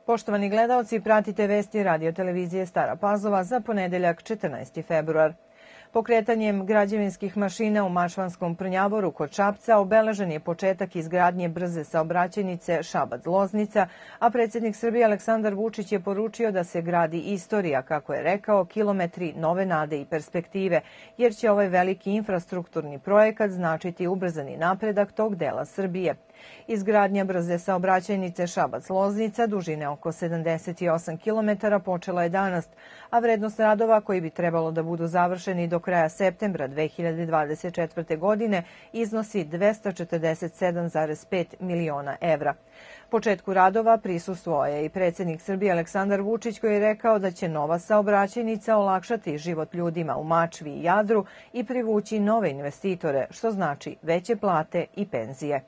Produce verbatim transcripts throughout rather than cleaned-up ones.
Poštovani gledaoci, pratite vesti radio televizije Stara Pazova za ponedeljak četrnaesti februar. Pokretanjem građevinskih mašina u Mačvanskom Prnjavoru kod Šapca obeležen je početak izgradnje brze saobraćajnice Šabac-Loznica, a predsjednik Srbije Aleksandar Vučić je poručio da se gradi istorija, kako je rekao, kilometri nove nade i perspektive, jer će ovaj veliki infrastrukturni projekat značiti ubrzani napredak tog dela Srbije. Izgradnja brze saobraćajnice Šabac-Loznica dužine oko sedamdeset osam kilometara počela je danas, a vrednost radova koji bi trebalo da budu završeni do kraja septembra dve hiljade dvadeset četvrte. godine iznosi dvesta četrdeset sedam zarez pet miliona evra. Početku radova prisustvovao je i predsjednik Srbije Aleksandar Vučić, koji je rekao da će nova saobraćajnica olakšati život ljudima u Mačvi i Jadru i privući nove investitore, što znači veće plate i penzije.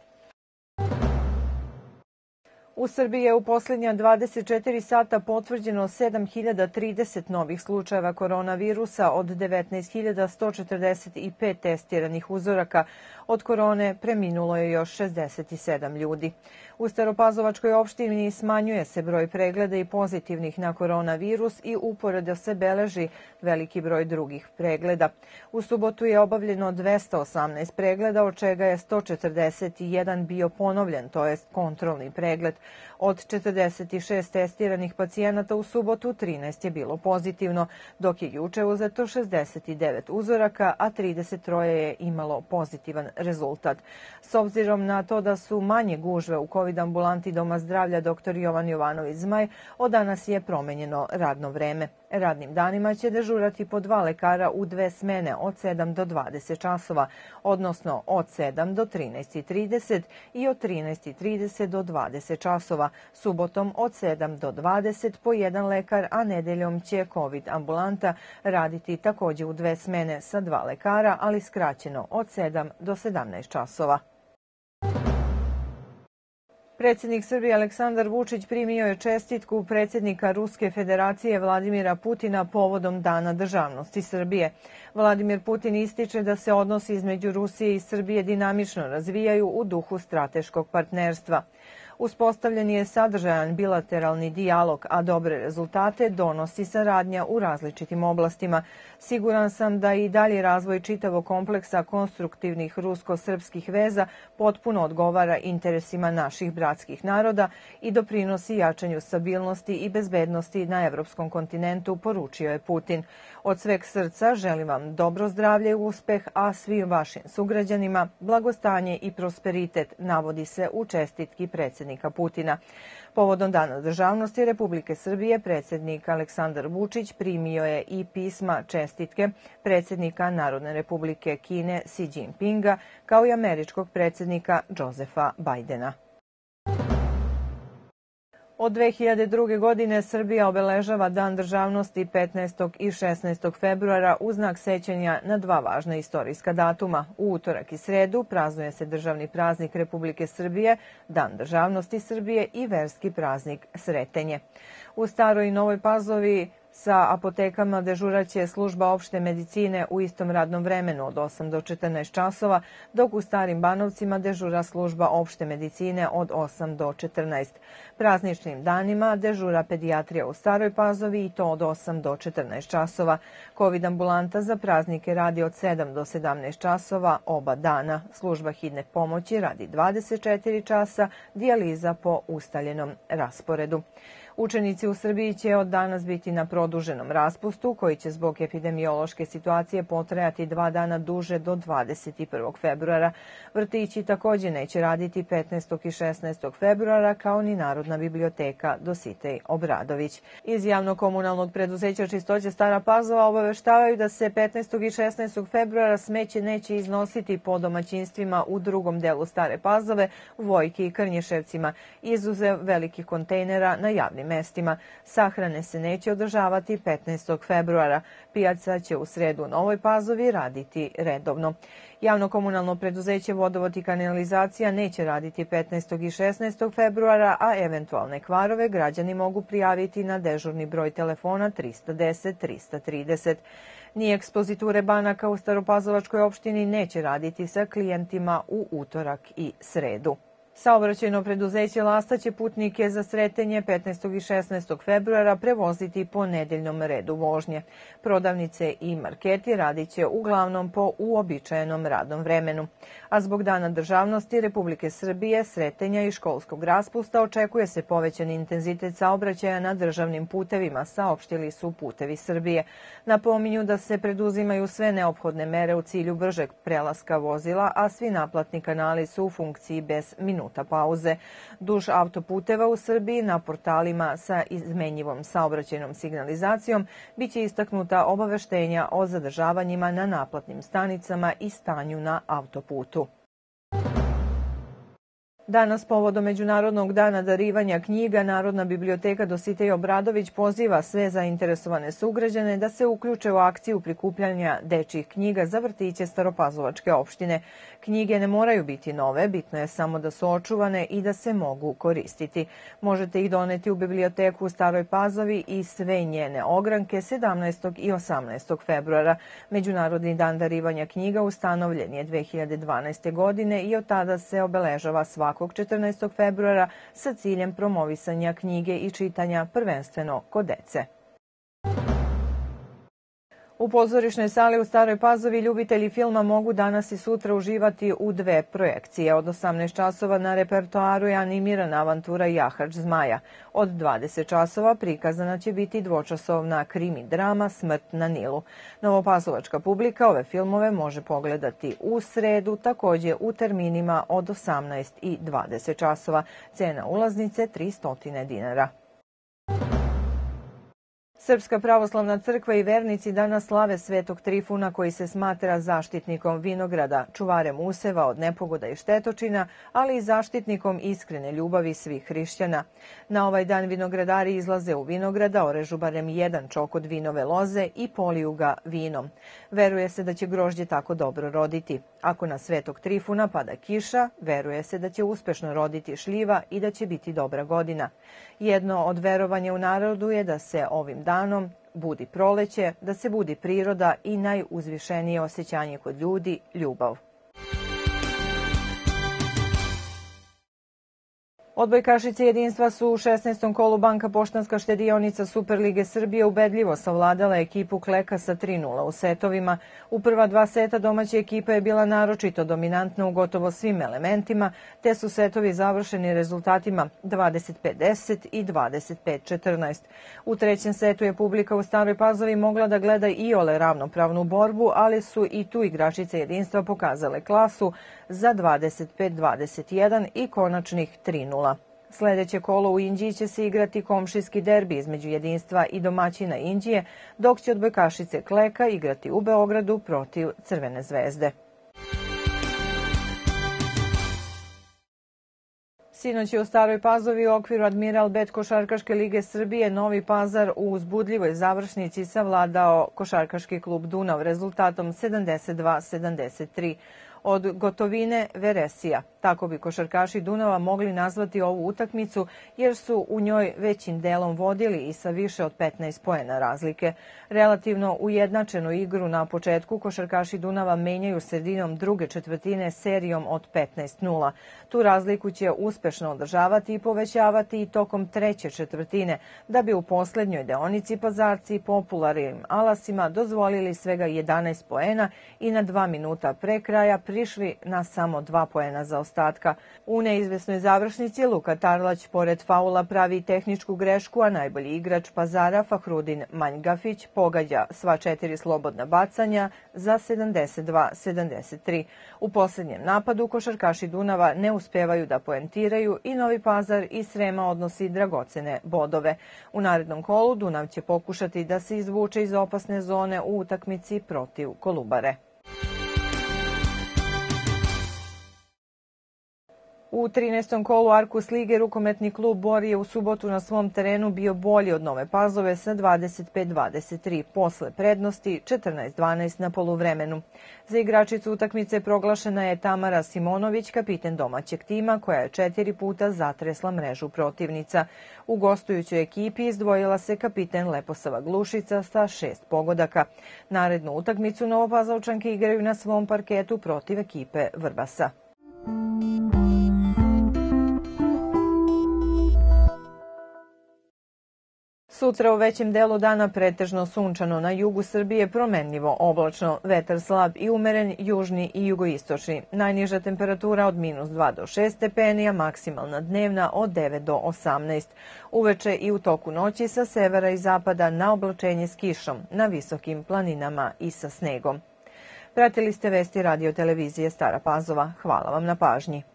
U Srbiji je u posljednja dvadeset četiri sata potvrđeno sedam hiljada trideset novih slučajeva koronavirusa od devetnaest hiljada sto četrdeset pet testiranih uzoraka. Od korone preminulo je još šezdeset sedam ljudi. U Staropazovačkoj opštini smanjuje se broj pregleda i pozitivnih na koronavirus i uporedo se beleži veliki broj drugih pregleda. U subotu je obavljeno dvesta osamnaest pregleda, od čega je sto četrdeset jedan bio ponovljen, to jest kontrolni pregled. Od četrdeset šest testiranih pacijenata u subotu trinaest je bilo pozitivno, dok je juče uzeto šezdeset devet uzoraka, a trideset tri je imalo pozitivan rezultat. S obzirom na to da su manje gužve u COVID ambulanti Doma zdravlja doktor Jovan Jovanović Zmaj, od danas je promenjeno radno vreme. Radnim danima će dežurati po dva lekara u dve smene od sedam do dvadeset časova, odnosno od sedam do trinaest trideset i od trinaest trideset do dvadeset časova. Subotom od sedam do dvadeset po jedan lekar, a nedeljom će COVID ambulanta raditi također u dve smene sa dva lekara, ali skraćeno od sedam do sedamnaest časova. Predsjednik Srbije Aleksandar Vučić primio je čestitku predsjednika Ruske federacije Vladimira Putina povodom Dana državnosti Srbije. Vladimir Putin ističe da se odnosi između Rusije i Srbije dinamično razvijaju u duhu strateškog partnerstva. Uspostavljen je sadržajan bilateralni dijalog, a dobre rezultate donosi saradnja u različitim oblastima. Siguran sam da i dalje razvoj čitavog kompleksa konstruktivnih rusko-srpskih veza potpuno odgovara interesima naših bratskih naroda i doprinosi jačanju stabilnosti i bezbednosti na evropskom kontinentu, poručio je Putin. Od sveg srca želim vam dobro zdravlje i uspeh, a svim vašim sugrađanima blagostanje i prosperitet, navodi se u čestitki predsjednika Putina. Povodom Dana državnosti Republike Srbije, predsjednik Aleksandar Vučić primio je i pisma čestitke predsjednika Narodne republike Kine Xi Jinpinga, kao i američkog predsjednika Josefa Bajdena. Od dve hiljade druge. godine Srbija obeležava Dan državnosti petnaestog i šesnaestog februara u znak sećanja na dva važna istorijska datuma. U utorak i sredu praznuje se državni praznik Republike Srbije, Dan državnosti Srbije i verski praznik Sretenje. U Staroj i Novoj Pazovi sa apotekama dežuraće služba opšte medicine u istom radnom vremenu od osam do četrnaest časova, dok u Starim Banovcima dežura služba opšte medicine od osam do četrnaest. Prazničnim danima dežura pedijatrija u Staroj Pazovi i to od osam do četrnaest časova. COVID ambulanta za praznike radi od sedam do sedamnaest časova oba dana. Služba hitne pomoći radi dvadeset četiri časa, dijaliza po ustaljenom rasporedu. Učenici u Srbiji će od danas biti na produženom raspustu, koji će zbog epidemiološke situacije potrajati dva dana duže do dvadeset prvog februara. Vrtići također neće raditi petnaestog i šesnaestog februara, kao ni Narodna biblioteka Dositej Obradović. Iz javno-komunalnog preduzeća Čistoće Stara Pazova obaveštavaju da se petnaestog i šesnaestog februara smeće neće iznositi po domaćinstvima u drugom delu Stare Pazove, Vojki i Krnješevcima, izuzev velikih kontejnera na javnim mestima. Sahrane se neće održavati petnaestog februara. Pijaca će u sredu u Novoj Pazovi raditi redovno. Javno-komunalno preduzeće Vodovod i kanalizacija neće raditi petnaestog i šesnaestog februara, a eventualne kvarove građani mogu prijaviti na dežurni broj telefona trista deset trista trideset. Ni ekspoziture banaka u Staropazovačkoj opštini neće raditi sa klijentima u utorak i sredu. Saobraćajno preduzeće Lasta će putnike za Sretenje petnaestog i šesnaestog februara prevoziti po nedeljnom redu vožnje. Prodavnice i marketi radit će uglavnom po uobičajenom radnom vremenu. A zbog Dana državnosti Republike Srbije, Sretenja i školskog raspusta očekuje se povećan intenzitet saobraćaja na državnim putevima, saopštili su Putevi Srbije. Napominju da se preduzimaju sve neophodne mere u cilju bržeg prelaska vozila, a svi naplatni kanali su u funkciji bez minuta pauze. Duž autoputeva u Srbiji na portalima sa izmenjivom saobraćajnom signalizacijom biće istaknuta obaveštenja o zadržavanjima na naplatnim stanicama i stanju na autoputu. Danas, povodom Međunarodnog dana darivanja knjiga, Narodna biblioteka Dositej Obradović poziva sve zainteresovane sugrađane da se uključe u akciju prikupljanja dečjih knjiga za vrtiće Staropazovačke opštine. Knjige ne moraju biti nove, bitno je samo da su očuvane i da se mogu koristiti. Možete ih doneti u biblioteku u Staroj Pazovi i sve njene ogranke sedamnaestog i osamnaestog februara. Međunarodni dan darivanja knjiga ustanovljen je dve hiljade dvanaeste. godine i od tada se obeležava svakog četrnaestog februara sa ciljem promovisanja knjige i čitanja, prvenstveno kod dece. U pozorišnoj sali u Staroj Pazovi ljubitelji filma mogu danas i sutra uživati u dve projekcije. Od osamnaest časova na repertoaru je animirana avantura Jahač zmaja. Od dvadeset časova prikazana će biti dvočasovna krimi drama Smrt na Nilu. Novopazovačka publika ove filmove može pogledati u sredu, takođe u terminima od osamnaest i dvadeset časova. Cena ulaznice tristo dinara. Srpska pravoslavna crkva i vernici danas slave Svetog Trifuna, koji se smatra zaštitnikom vinograda, čuvarem useva od nepogoda i štetočina, ali i zaštitnikom iskrene ljubavi svih hrišćana. Na ovaj dan vinogradari izlaze u vinograda, orežu barem jedan čokot vinove loze i poliju ga vinom. Veruje se da će grožđe tako dobro roditi. Ako na Svetog Trifuna pada kiša, veruje se da će uspešno roditi šljiva i da će biti dobra godina. Jedno od verovanja u narodu je da se ovim danom budi proleće, da se budi priroda i najuzvišenije osjećanje kod ljudi, ljubav. Odbojkašice jedinstva su u šesnaestom kolu Banka Poštanska štedionica Superlige Srbije ubedljivo savladala ekipu Kleka sa tri nula u setovima. U prva dva seta domaća ekipa je bila naročito dominantna u gotovo svim elementima, te su setovi završeni rezultatima dvadeset pet deset i dvadeset pet četrnaest. U trećem setu je publika u Staroj Pazovi mogla da gleda iole ravnopravnu borbu, ali su i tu igračice jedinstva pokazale klasu za dvadeset pet dvadeset jedan i konačnih tri nula. Sledeće kolo u Inđiji će se igrati komšijski derbi između jedinstva i domaćina Inđije, dok će odbojkašice Kleka igrati u Beogradu protiv Crvene zvezde. Sinoć je u Staroj Pazovi u okviru Admiral Bet Košarkaške lige Srbije Novi Pazar u uzbudljivoj završnici savladao košarkaški klub Dunav rezultatom sedamdeset dva sedamdeset tri. Od Gotovine Veresija. Tako bi košarkaši Dunava mogli nazvati ovu utakmicu, jer su u njoj većim delom vodili i sa više od petnaest poena razlike. Relativno ujednačenu igru na početku košarkaši Dunava menjaju sredinom druge četvrtine serijom od petnaest nula. Tu razliku će uspešno održavati i povećavati i tokom treće četvrtine, da bi u poslednjoj deonici Pazarci popularnim alasima dozvolili svega jedanaest poena i na dva minuta pre kraja prišli na samo dva poena za ostatka. U neizvesnoj završnici Luka Tarlać pored faula pravi tehničku grešku, a najbolji igrač Pazara Fahrudin Manjgafić pogađa sva četiri slobodna bacanja za sedamdeset dva sedamdeset tri. U poslednjem napadu košarkaši Dunava ne uspevaju da poentiraju i Novi Pazar iz Srema odnosi dragocene bodove. U narednom kolu Dunav će pokušati da se izvuče iz opasne zone u utakmici protiv Kolubare. U trinaestom kolu Arkus lige rukometni klub Bor je u subotu na svom terenu bio bolji od Nove Pazove sa dvadeset pet dvadeset tri posle prednosti četrnaest dvanaest na poluvremenu. Za igračicu utakmice proglašena je Tamara Simonović, kapiten domaćeg tima, koja je četiri puta zatresla mrežu protivnica. U gostujućoj ekipi izdvojila se kapiten Leposava Glušica sa šest pogodaka. Narednu utakmicu Novopazovčanke igraju na svom parketu protiv ekipe Vrbasa. Sutra u većem delu dana pretežno sunčano, na jugu Srbije promenljivo oblačno, vetar slab i umeren, južni i jugoistočni. Najniža temperatura od minus dva do šest stepeni, a maksimalna dnevna od devet do osamnaest. Uveče i u toku noći sa severa i zapada na oblačenje s kišom, na visokim planinama i sa snegom. Pratili ste vesti radio televizije Stara Pazova. Hvala vam na pažnji.